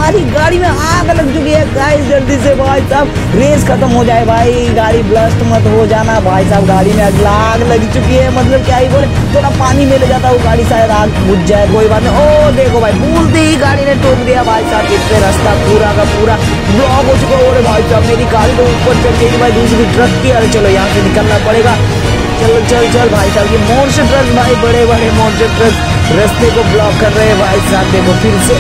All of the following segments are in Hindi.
हमारी गाड़ी में आग लग चुकी है गाइस। जल्दी से भाई साहब रेस खत्म हो जाए भाई, गाड़ी ब्लास्ट मत हो जाना भाई साहब। गाड़ी में आग लग चुकी है, मतलब क्या ही बोले, थोड़ा पानी में ले जाता हूँ गाड़ी, शायद आग बुझ जाए, कोई बात नहीं। ओ देखो भाई, बोलते ही गाड़ी ने ठोक दिया भाई साहब। इस पे रास्ता पूरा का पूरा ब्लॉक हो चुका है। भाई साहब मेरी गाड़ी तो ऊपर चढ़ गई भाई दूसरी ट्रक की। अरे चलो यहाँ से निकलना पड़ेगा। चल चल चल भाई साहब, ये मोर्चे ट्रक भाई, बड़े बड़े मोर्चे ट्रक रास्ते को ब्लॉक कर रहे हैं भाई साहब। देखो फिर से,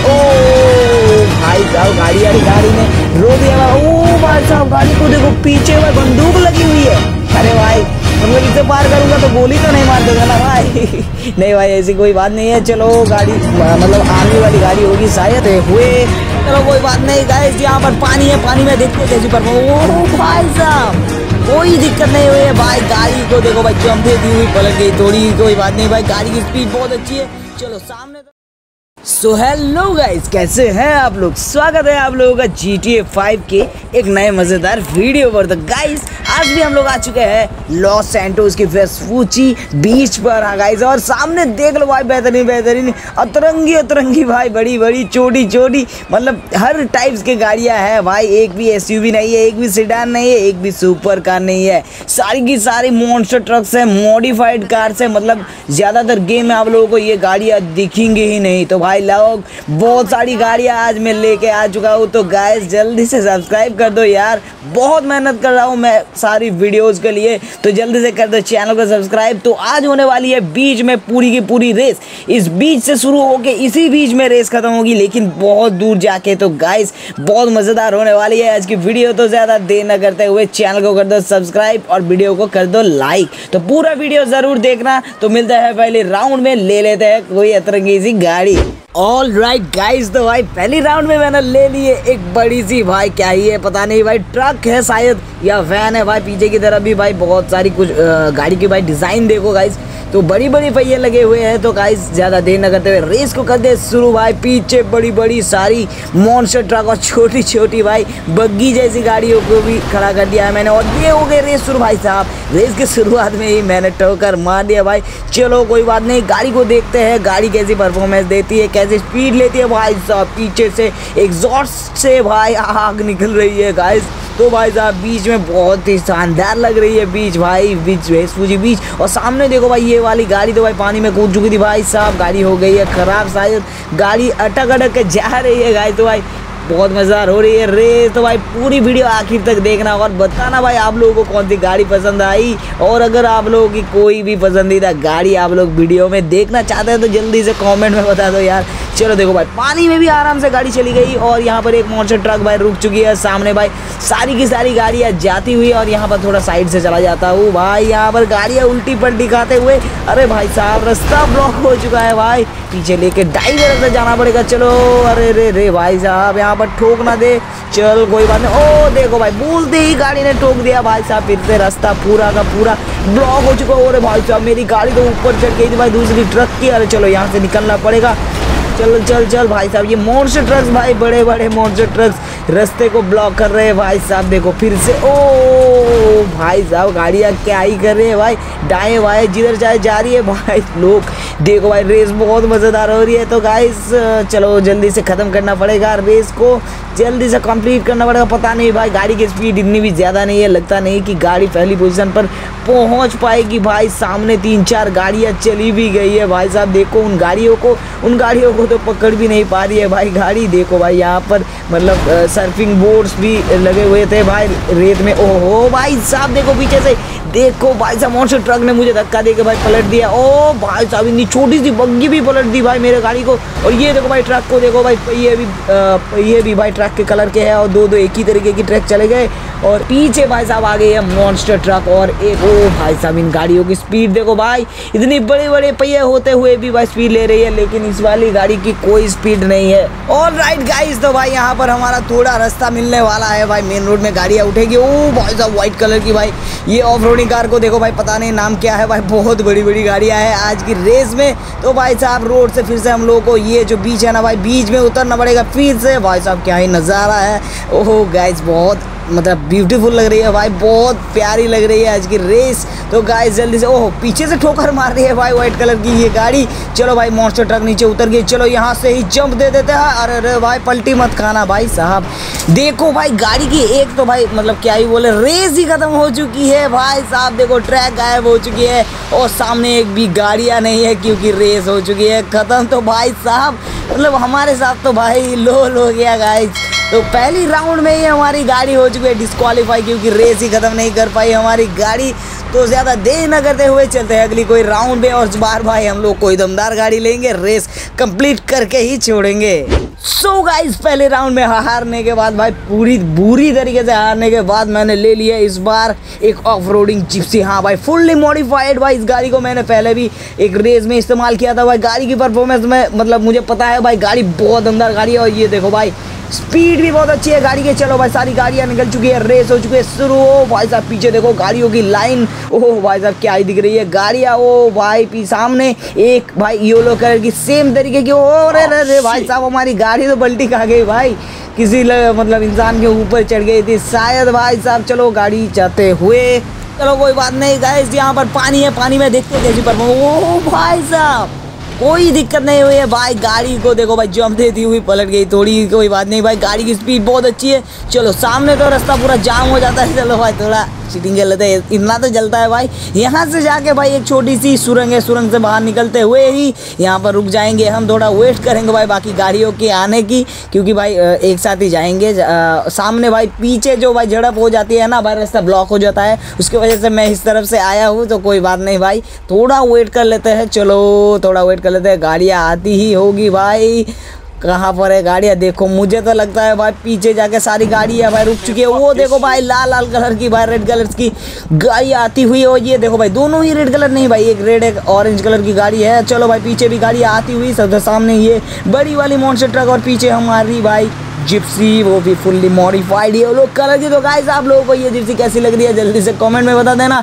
ओ भाई साहब गाड़ी ने रो दिया। ओ भाई साहब गाड़ी को देखो पीछे में बंदूक लगी हुई है। अरे भाई मतलब इसे पार करूंगा तो गोली तो नहीं मार देगा ना भाई। नहीं भाई ऐसी कोई बात नहीं है। चलो गाड़ी मतलब आर्मी वाली गाड़ी होगी शायद हुए। चलो कोई बात नहीं गाइस, यहाँ पर पानी है, पानी में देखते कैसी पर। ओ भाई साहब कोई दिक्कत नहीं हुई है भाई। गाड़ी को देखो भाई चमके दी हुई पलट गई थोड़ी, कोई बात नहीं भाई। गाड़ी की स्पीड बहुत अच्छी है। चलो सामने सो हेलो गाइस, कैसे हैं आप लोग। स्वागत है आप लोगों का GTA 5 के एक नए मजेदार वीडियो पर। तो गाइस आज भी हम लोग आ चुके हैं लॉस सैंटोस की वेस्पूची बीच पर। हाँ गाइस, और सामने देख लो भाई बेहतरीन अतरंगी भाई, बड़ी बड़ी छोटी छोटी, मतलब हर टाइप्स की गाड़ियां हैं भाई। एक भी SUV नहीं है, एक भी सेडान नहीं है, एक भी सुपर कार नहीं है। सारी की सारी मॉन्स्टर ट्रक्स है, मॉडिफाइड कार्स है। मतलब ज्यादातर गेम में आप लोगों को ये गाड़ियां दिखेंगी ही नहीं। तो भाई लोग बहुत सारी गाड़ियां आज मैं लेके आ चुका हूँ। तो गाइस जल्दी से सब्सक्राइब कर दो यार, बहुत मेहनत कर रहा हूँ मैं सारी वीडियोस के लिए। तो जल्दी से कर दो चैनल को सब्सक्राइब। तो आज होने वाली है बीच में पूरी की पूरी रेस। इस बीच से शुरू होके इसी बीच में रेस खत्म होगी, लेकिन बहुत दूर जाके। तो गाइस बहुत मजेदार होने वाली है आज की वीडियो। तो ज्यादा देर न करते हुए चैनल को कर दो सब्सक्राइब और वीडियो को कर दो लाइक। तो पूरा वीडियो जरूर देखना। तो मिलता है पहले राउंड में, ले लेते हैं कोई अतरंगी सी गाड़ी। ऑल राइट गाइज, तो भाई पहली राउंड में मैंने ले लिए एक बड़ी सी, भाई क्या ही है पता नहीं भाई, ट्रक है शायद या वैन है भाई। पीछे की तरफ भी भाई बहुत सारी कुछ गाड़ी की भाई डिजाइन देखो गाइज, तो बड़ी बड़ी पहिए लगे हुए हैं। तो गाइस ज्यादा देर न करते हुए रेस को कर दे शुरू भाई। पीछे बड़ी बड़ी सारी मॉन्स्टर ट्रक और छोटी छोटी भाई बग्गी जैसी गाड़ियों को भी खड़ा कर दिया है मैंने। और ये हो गए रेस शुरू भाई साहब। रेस के शुरुआत में ही मैंने ठोकर मार दिया भाई। चलो कोई बात नहीं, गाड़ी को देखते हैं गाड़ी कैसी परफॉर्मेंस देती है, कैसी स्पीड लेती है भाई साहब। पीछे से एग्जॉस्ट से भाई आग निकल रही है गाइस। तो भाई साहब बीच में बहुत ही शानदार लग रही है बीच भाई, बीच वेस्पूची बीच। और सामने देखो भाई ये वाली गाड़ी तो भाई पानी में कूद चुकी थी भाई साहब। गाड़ी हो गई है खराब, शायद गाड़ी अटक के जा रही है गाइस। तो भाई बहुत मजेदार हो रही है रेस। तो भाई पूरी वीडियो आखिर तक देखना और बताना भाई आप लोगों को कौन सी गाड़ी पसंद आई। और अगर आप लोगों की कोई भी पसंदीदा गाड़ी आप लोग वीडियो में देखना चाहते हैं तो जल्दी से कमेंट में बता दो यार। चलो देखो भाई पानी में भी आराम से गाड़ी चली गई। और यहाँ पर एक मॉन्स्टर ट्रक भाई रुक चुकी है सामने भाई। सारी की सारी गाड़ियाँ जाती हुई, और यहाँ पर थोड़ा साइड से चला जाता हूँ भाई। यहाँ पर गाड़ियाँ उल्टी पलटी खाते हुए, अरे भाई साहब रास्ता ब्लॉक हो चुका है भाई। पीछे लेके डाइवर से जाना पड़ेगा। चलो अरे रे भाई साहब यहाँ पर ठोक ना दे। चल कोई बात नहीं। ओ देखो भाई बोलते ही गाड़ी ने ठोक दिया भाई साहब। फिर से रास्ता पूरा का पूरा ब्लॉक हो चुका है। अरे भाई साहब मेरी गाड़ी तो ऊपर चढ़ गई थी भाई दूसरी ट्रक की। अरे चलो यहाँ से निकलना पड़ेगा। चल चल चल भाई साहब, ये मॉन्स्टर ट्रक्स भाई, बड़े बड़े मॉन्स्टर ट्रक्स रास्ते को ब्लॉक कर रहे हैं भाई साहब। देखो फिर से, ओ भाई साहब गाड़ियाँ क्या ही कर रहे हैं भाई, दाएं बाएं जिधर चाहे जा रही है भाई लोग। देखो भाई रेस बहुत मज़ेदार हो रही है। तो गाइस चलो जल्दी से ख़त्म करना पड़ेगा रेस को, जल्दी से कंप्लीट करना पड़ेगा। पता नहीं भाई गाड़ी की स्पीड इतनी भी ज़्यादा नहीं है, लगता नहीं कि गाड़ी पहली पोजीशन पर पहुंच पाएगी भाई। सामने 3-4 गाड़ियां चली भी गई है भाई साहब। देखो उन गाड़ियों को तो पकड़ भी नहीं पा रही है भाई गाड़ी। देखो भाई यहाँ पर मतलब सर्फिंग बोर्ड्स भी लगे हुए थे भाई रेत में। ओहो भाई साहब देखो पीछे से, देखो भाई साहब मॉन्स्टर ट्रक ने मुझे धक्का देके भाई पलट दिया। ओ भाई साहब इतनी छोटी सी बग्गी भी पलट दी भाई मेरे गाड़ी को। और ये देखो भाई ट्रक को देखो भाई, पहिए भी भाई ट्रक के कलर के हैं। और दो एक ही तरीके की ट्रक चले गए। और पीछे भाई साहब आ गई है मॉन्स्टर ट्रक। और एक ओ भाई साहब इन गाड़ियों की स्पीड देखो भाई, इतनी बड़े बड़े पहिए होते हुए भी भाई स्पीड ले रही है, लेकिन इस वाली गाड़ी की कोई स्पीड नहीं है। ऑल राइट गाइस, तो भाई यहाँ पर हमारा थोड़ा रास्ता मिलने वाला है भाई। मेन रोड में गाड़ियाँ उठेगी। ओ भाई साहब व्हाइट कलर की भाई ये ऑफ रोडिंग कार को देखो भाई, पता नहीं नाम क्या है भाई, बहुत बड़ी बड़ी गाड़ियाँ हैं आज की रेस में। तो भाई साहब रोड से फिर से हम लोगों को ये जो बीच है ना भाई, बीच में उतरना पड़ेगा फिर से। भाई साहब क्या ही नज़ारा है। ओहो गाइस बहुत मतलब ब्यूटीफुल लग रही है भाई, बहुत प्यारी लग रही है आज की रेस। तो गाइस जल्दी से, ओह पीछे से ठोकर मार रही है भाई व्हाइट कलर की ये गाड़ी। चलो भाई मॉन्स्टर ट्रक नीचे उतर गई, चलो यहाँ से ही जंप दे देते हैं। अरे अरे भाई पलटी मत खाना भाई साहब। देखो भाई गाड़ी की एक तो भाई मतलब क्या ही बोले, रेस ही खत्म हो चुकी है भाई साहब। देखो ट्रैक गायब हो चुकी है और सामने एक भी गाड़ियाँ नहीं है क्योंकि रेस हो चुकी है खत्म। तो भाई साहब मतलब हमारे साथ तो भाई लोल हो गया गाइस। तो पहली राउंड में ही हमारी गाड़ी हो चुकी है डिस्क्वालीफाई क्योंकि रेस ही खत्म नहीं कर पाई हमारी गाड़ी। तो ज़्यादा देर न करते हुए चलते हैं अगली कोई राउंड में, और इस बार भाई हम लोग कोई दमदार गाड़ी लेंगे, रेस कंप्लीट करके ही छोड़ेंगे। सो गाइस पहले राउंड में हारने के बाद भाई पूरी बुरी तरीके से हारने के बाद मैंने ले लिया इस बार एक ऑफ रोडिंग जिप्सी। हाँ भाई फुल्ली मॉडिफाइड भाई। इस गाड़ी को मैंने पहले भी एक रेस में इस्तेमाल किया था भाई। गाड़ी की परफॉर्मेंस में मतलब मुझे पता है भाई, गाड़ी बहुत दमदार गाड़ी है। और ये देखो भाई स्पीड भी बहुत अच्छी है गाड़ी की। चलो भाई सारी गाड़ियाँ निकल चुकी है, रेस हो चुकी है शुरू। ओ भाई साहब पीछे देखो गाड़ियों की लाइन, ओह भाई साहब क्या ही दिख रही है गाड़ियाँ। ओ भाई सामने एक भाई येलो कलर की सेम तरीके की, ओ रे भाई साहब हमारी गाड़ी तो पलटी खा गई भाई, किसी मतलब इंसान के ऊपर चढ़ गई थी शायद भाई साहब। चलो गाड़ी जाते हुए, चलो कोई बात नहीं गाइस। यहाँ पर पानी है, पानी में देखते कैसी पर, ओ भाई साहब कोई दिक्कत नहीं हुई है भाई। गाड़ी को देखो भाई जंप देती हुई पलट गई थोड़ी, कोई बात नहीं भाई। गाड़ी की स्पीड बहुत अच्छी है। चलो सामने तो रास्ता पूरा जाम हो जाता है, चलो भाई थोड़ा चीटिंग कर लेते हैं, इतना तो जलता है भाई। यहाँ से जाके भाई एक छोटी सी सुरंग है, सुरंग से बाहर निकलते हुए ही यहाँ पर रुक जाएंगे हम, थोड़ा वेट करेंगे भाई बाकी गाड़ियों के आने की, क्योंकि भाई एक साथ ही जाएंगे। सामने भाई पीछे जो भाई झड़प हो जाती है ना भाई, रास्ता ब्लॉक हो जाता है, उसकी वजह से मैं इस तरफ से आया हूँ। तो कोई बात नहीं भाई, थोड़ा वेट कर लेते हैं। चलो थोड़ा वेट कर लेते हैं, गाड़ियाँ आती ही होगी भाई। कहाँ पर है गाड़ियाँ, देखो मुझे तो लगता है भाई पीछे जाके सारी गाड़ियाँ भाई रुक चुकी है। वो देखो भाई लाल लाल कलर की भाई रेड कलर की गाड़ी आती हुई। और ये देखो भाई दोनों ही रेड कलर नहीं भाई, एक रेड एक ऑरेंज कलर की गाड़ी है। चलो भाई पीछे भी गाड़ी आती हुई, सबसे सामने ये बड़ी वाली मॉन्स्टर ट्रक और पीछे हमारी भाई जिप्सी, वो भी फुल्ली मॉडिफाइड येलो कलर की। तो गाइस आप लोगों को ये जिप्सी कैसी लग रही है जल्दी से कमेंट में बता देना।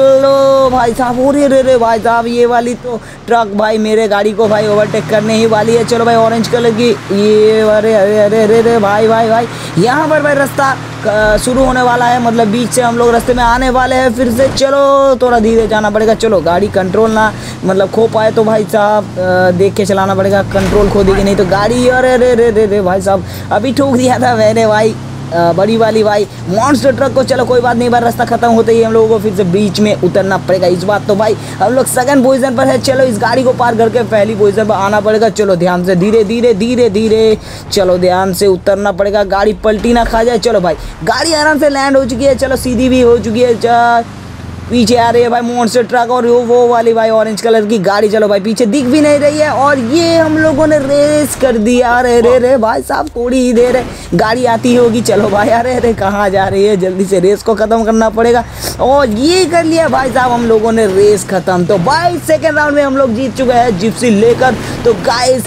चलो भाई साहब, हो रे भाई साहब ये वाली तो ट्रक भाई मेरे गाड़ी को भाई ओवरटेक करने ही वाली है। चलो भाई ऑरेंज कलर की ये, अरे अरे अरे अरे अरे भाई भाई भाई यहाँ पर भाई रास्ता शुरू होने वाला है, मतलब बीच से हम लोग रास्ते में आने वाले हैं फिर से। चलो थोड़ा धीरे जाना पड़ेगा, चलो गाड़ी कंट्रोल ना मतलब खो पाए तो भाई साहब देख के चलाना पड़ेगा, कंट्रोल खो देगी नहीं तो गाड़ी। अरे रे रे रे रे भाई साहब अभी ठोक दिया था मैंने भाई बड़ी वाली भाई मॉन्स्टर ट्रक को। चलो कोई बात नहीं भाई, रास्ता खत्म होते ही हम लोगों को फिर से बीच में उतरना पड़ेगा। इस बात तो भाई हम लोग सेकंड पोजीशन पर है। चलो इस गाड़ी को पार करके पहली पोजीशन पर आना पड़ेगा। चलो ध्यान से, धीरे धीरे धीरे धीरे चलो ध्यान से उतरना पड़ेगा, गाड़ी पलटी ना खा जाए। चलो भाई गाड़ी आराम से लैंड हो चुकी है, चलो सीधी भी हो चुकी है। पीछे आ रही है भाई मॉन्स्टर ट्रक और वो वाली भाई ऑरेंज कलर की गाड़ी। चलो भाई पीछे दिख भी नहीं रही है और ये हम लोगों ने रेस कर दिया। अरे रे रे भाई साहब थोड़ी ही देर है, गाड़ी आती होगी। चलो भाई अरे अरे कहाँ जा रही है, जल्दी से रेस को ख़त्म करना पड़ेगा। और ये कर लिया भाई साहब हम लोगों ने रेस ख़त्म। तो भाई सेकेंड राउंड में हम लोग जीत चुके हैं जिप्सी लेकर। तो गाइस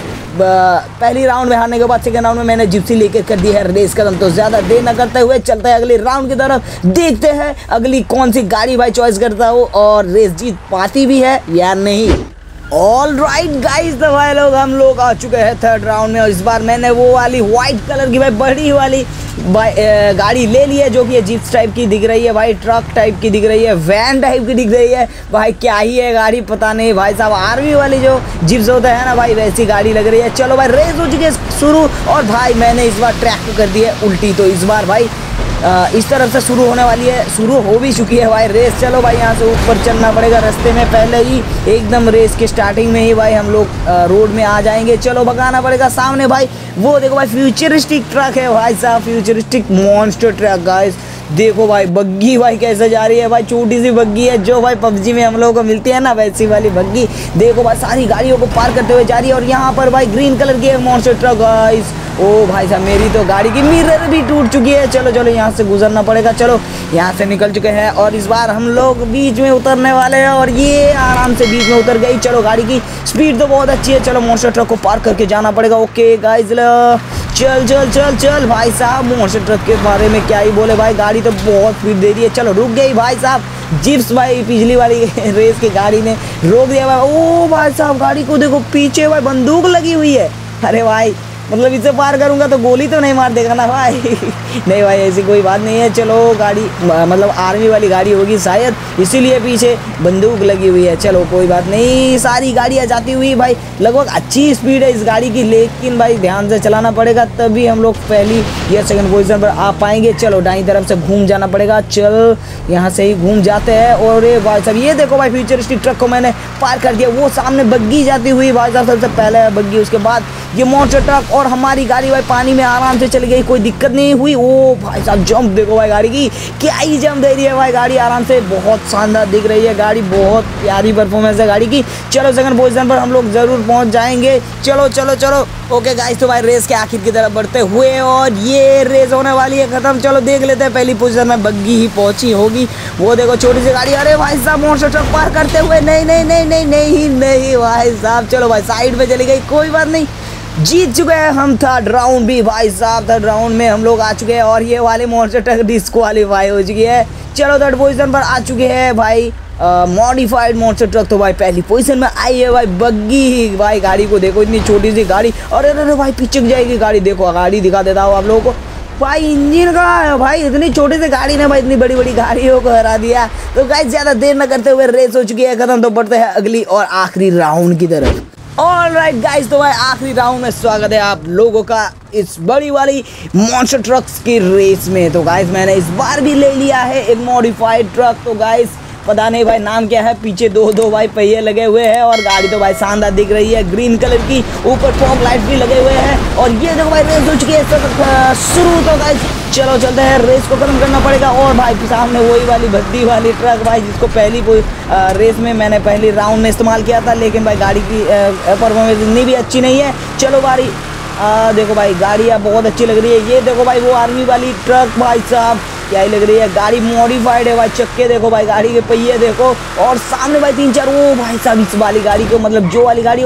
पहली राउंड में हारने के बाद सेकंड राउंड में मैंने जिप्सी लेकर कर दी है रेस खत्म। तो ज़्यादा देर न करते हुए चलते हैं अगले राउंड की तरफ, देखते हैं अगली कौन सी गाड़ी भाई चॉइस करता हूँ और रेस जीत पाती भी है या नहीं। ऑल राइट गाइस, तो भाई लोग हम लोग आ चुके हैं थर्ड राउंड में और इस बार मैंने वो वाली व्हाइट कलर की भाई बड़ी वाली गाड़ी ले ली है जो कि जीप्स टाइप की दिख रही है भाई, ट्रक टाइप की दिख रही है, वैन टाइप की दिख रही है भाई। क्या ही है गाड़ी पता नहीं भाई साहब, आर्मी वाली जो जीप्स होता है ना भाई वैसी गाड़ी लग रही है। चलो भाई रेस हो चुकी है शुरू और भाई मैंने इस बार ट्रैक को कर दी है उल्टी। तो इस बार भाई इस तरफ से शुरू होने वाली है, शुरू हो भी चुकी है भाई रेस। चलो भाई यहाँ से ऊपर चलना पड़ेगा, रास्ते में पहले ही एकदम रेस के स्टार्टिंग में ही भाई हम लोग रोड में आ जाएंगे। चलो भगाना पड़ेगा सामने भाई, वो देखो भाई फ्यूचरिस्टिक ट्रक है भाई साहब, फ्यूचरिस्टिक मॉन्स्टर ट्रक गाइस। देखो भाई बग्गी भाई कैसे जा रही है भाई, छोटी सी बग्गी है जो भाई पबजी में हम लोगों को मिलती है ना वैसी वाली बग्गी। देखो भाई सारी गाड़ियों को पार करते हुए जा रही है और यहाँ पर भाई ग्रीन कलर की है मॉन्स्टर ट्रक गाइस। ओ भाई साहब मेरी तो गाड़ी की मिरर भी टूट चुकी है। चलो चलो यहाँ से गुजरना पड़ेगा। चलो यहाँ से निकल चुके हैं और इस बार हम लोग बीच में उतरने वाले हैं और ये आराम से बीच में उतर गई। चलो गाड़ी की स्पीड तो बहुत अच्छी है। चलो मॉन्स्टर ट्रक को पार करके जाना पड़ेगा। ओके गाइस चल चल चल चल भाई साहब, मॉन्स्टर ट्रक के बारे में क्या ही बोले भाई, गाड़ी तो बहुत स्पीड दे रही है। चलो रुक गई भाई साहब जिप्स भाई, पिछली वाली रेस की गाड़ी ने रोक दिया भाई। ओ भाई साहब गाड़ी को देखो पीछे भाई बंदूक लगी हुई है। अरे भाई मतलब इसे पार करूंगा तो गोली तो नहीं मार देगा ना भाई। नहीं भाई ऐसी कोई बात नहीं है। चलो गाड़ी मतलब आर्मी वाली गाड़ी होगी शायद, इसीलिए पीछे बंदूक लगी हुई है। चलो कोई बात नहीं, सारी गाड़ियाँ जाती हुई भाई, लगभग अच्छी स्पीड है इस गाड़ी की, लेकिन भाई ध्यान से चलाना पड़ेगा तभी हम लोग पहली या सेकंड पोजीशन पर आ पाएंगे। चलो दाईं तरफ से घूम जाना पड़ेगा। चल यहाँ से ही घूम जाते हैं। और भाई साहब ये देखो भाई फ्यूचरिस्टिक ट्रक को मैंने पार कर दिया। वो सामने बग्गी जाती हुई भाई साहब, सबसे पहले बग्गी, उसके बाद ये मॉन्स्टर ट्रक और हमारी गाड़ी भाई पानी में आराम से चली गई, कोई दिक्कत नहीं हुई। ओ भाई साहब जंप देखो भाई गाड़ी की, क्या ही जंप दे रही है भाई गाड़ी आराम से, बहुत शानदार दिख रही है गाड़ी, बहुत प्यारी परफॉर्मेंस है गाड़ी की। चलो सेकंड पोजीशन पर हम लोग जरूर पहुंच जाएंगे। चलो चलो चलो ओके गाइस, तो भाई रेस के आखिर की तरफ बढ़ते हुए और ये रेस होने वाली है खत्म। चलो देख लेते हैं, पहली पोजीशन में बग्गी ही पहुंची होगी। वो देखो छोटी सी गाड़ी, अरे भाई साहब मॉन्स्टर ट्रक पार करते हुए, नहीं नहीं नहीं नहीं नहीं नहीं भाई साहब, चलो भाई साइड में चली गई, कोई बात नहीं, जीत चुके हैं हम थर्ड राउंड भी भाई साहब। थर्ड राउंड में हम लोग आ चुके हैं और ये वाले मॉन्स्टर ट्रक डिस्क्वालीफाई हो चुकी है। चलो थर्ड पोजीशन पर आ चुके हैं भाई मॉडिफाइड मॉन्स्टर ट्रक, तो भाई पहली पोजीशन में आई है भाई बग्गी। भाई गाड़ी को देखो, इतनी छोटी सी गाड़ी, अरे अरे भाई पिचक जाएगी गाड़ी, देखो गाड़ी दिखा देता हूँ आप लोगों को भाई, इंजन का है भाई, इतनी छोटी सी गाड़ी ने भाई इतनी बड़ी बड़ी गाड़ियों को हरा दिया। तो गाइस ज्यादा देर न करते हुए रेस हो चुकी है खत्म, तो बढ़ते हैं अगली और आखिरी राउंड की तरफ। ऑलराइट गाइस, तो भाई आखिरी राउंड में स्वागत है आप लोगों का इस बड़ी वाली मॉन्स्टर ट्रक्स की रेस में। तो गाइस मैंने इस बार भी ले लिया है एक मॉडिफाइड ट्रक। तो गाइस पता नहीं भाई नाम क्या है, पीछे दो भाई पहिए लगे हुए हैं और गाड़ी तो भाई शानदार दिख रही है, ग्रीन कलर की, ऊपर फॉग लाइट भी लगे हुए हैं। और ये देखो भाई रेस हो चुकी है शुरू। तो गाइस चलो चलते हैं, रेस को खत्म करना पड़ेगा। और भाई सामने वही वाली भद्दी वाली ट्रक भाई, जिसको पहली रेस में मैंने पहली राउंड में इस्तेमाल किया था, लेकिन भाई गाड़ी की परफॉर्मेंस इतनी भी अच्छी नहीं है। चलो भाई देखो भाई गाड़ियाँ बहुत अच्छी लग रही है। ये देखो भाई वो आर्मी वाली ट्रक भाई साहब, क्या ही लग रही है, गाड़ी मॉडिफाइड है भाई, चक्के देखो भाई, गाड़ी के पहिए देखो, और सामने भाई 3-4 वो भाई साहब इस वाली गाड़ी को, मतलब जो वाली गाड़ी,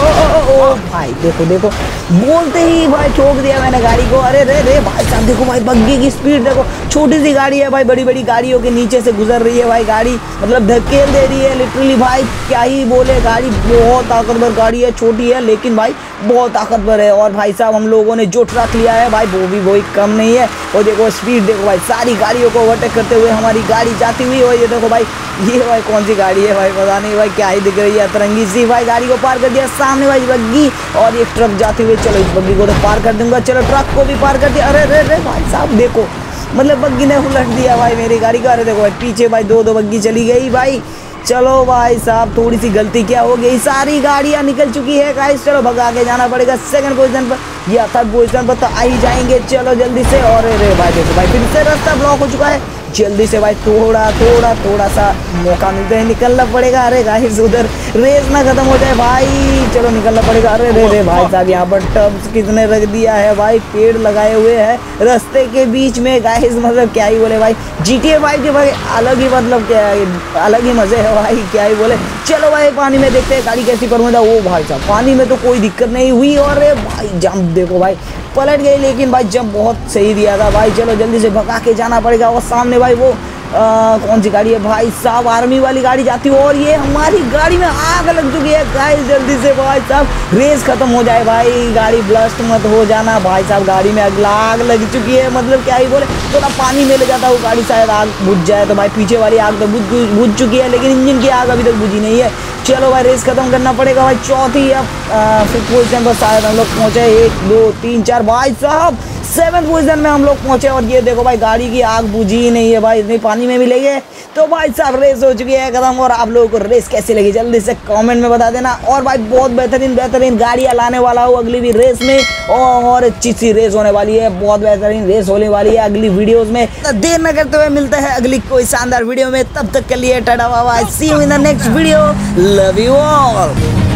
ओ भाई देखो देखो, बोलते ही भाई ठोक दिया मैंने गाड़ी को। अरे रे रे भाई साहब देखो भाई बग्गी की स्पीड देखो, छोटी सी गाड़ी है भाई, बड़ी बड़ी गाड़ियों के नीचे से गुजर रही है भाई गाड़ी, मतलब धकेल दे रही है लिटरली भाई, क्या ही बोले, गाड़ी बहुत ताकतवर गाड़ी है, छोटी है लेकिन भाई बहुत ताकतवर है। और भाई साहब हम लोगों ने जो ट्रक लिया है भाई वो भी वही कम नहीं है। और देखो स्पीड देखो भाई, सारी गाड़ियों को ओवरटेक करते हुए हमारी गाड़ी जाती हुई। और ये देखो भाई, ये भाई कौन सी गाड़ी है भाई, पता नहीं भाई, क्या ही दिख रही है, अतरंगी सी भाई, गाड़ी को पार कर दिया। सामने भाई बग्गी और एक ट्रक जाती हुई, चलो इस बग्गी को तो पार कर दूंगा, चलो ट्रक को भी पार कर दिया। अरे रे रे भाई साहब देखो, मतलब बग्गी ने उलट दिया भाई मेरी गाड़ी का। अरे देखो भाई पीछे भाई दो बग्गी चली गई भाई। चलो भाई साहब थोड़ी सी गलती क्या हो गई, सारी गाड़ियां निकल चुकी है गाइस। चलो भगा के जाना पड़ेगा सेकंड पोजीशन पर या थर्ड पोजीशन पर, तो आ ही जाएंगे। चलो जल्दी से। और अरे भाई देखो भाई फिर से रास्ता ब्लॉक हो चुका है, जल्दी से भाई थोड़ा सा मौका मिलते हैं, निकलना पड़ेगा। अरे गाइस उधर रेस ना खत्म हो जाए भाई, चलो निकलना पड़ेगा। अरे रे रे भाई साहब यहाँ पर टब्स कितने रख दिया है भाई, पेड़ लगाए हुए हैं रास्ते के बीच में गाइस, मतलब क्या ही बोले भाई, GTA 5 के भाई अलग ही, मतलब क्या अलग ही मजे है भाई, क्या ही बोले। चलो भाई पानी में देखते हैं गाड़ी कैसी परफॉर्मेंस है। ओ भाई साहब पानी में तो कोई दिक्कत नहीं हुई। और भाई जंप देखो भाई, पलट गई लेकिन भाई जंप बहुत सही दिया था भाई। चलो जल्दी से भगा के जाना पड़ेगा। और सामने भाई वो कौन सी गाड़ी है भाई साहब, आर्मी वाली गाड़ी जाती है और ये हमारी गाड़ी में आग लग चुकी है गाइस। जल्दी से भाई साहब रेस खत्म हो जाए भाई, गाड़ी ब्लास्ट मत हो जाना भाई साहब, गाड़ी में आग लग चुकी है, मतलब क्या ही बोले, थोड़ा पानी में ले जाता हूँ गाड़ी, शायद आग बुझ जाए। तो भाई पीछे वाली आग तो बुझ चुकी है, लेकिन इंजन की आग अभी तक बुझी नहीं है। चलो भाई रेस खत्म करना पड़ेगा भाई। चौथी या फिफ्थ पोजीशन पर शायद हम लोग पहुंचे, 1 2 3 4 भाई साहब 7th पोजीशन में हम लोग पहुंचे। और ये देखो भाई गाड़ी की आग बुझी ही नहीं है भाई, इतनी पानी में भी ले गए। तो भाई साहब रेस हो चुकी है खत्म। और आप लोगों को रेस कैसी लगी जल्दी से कमेंट में बता देना। और भाई बहुत बेहतरीन गाड़ियाँ लाने वाला हूँ अगली भी रेस में, और अच्छी सी रेस होने वाली है, बहुत बेहतरीन रेस होने वाली है अगली वीडियोस में। तो देर न करते हुए मिलते हैं अगली कोई शानदार वीडियो में, तब तक के लिए tata bye bye, see you in the next video, love you all.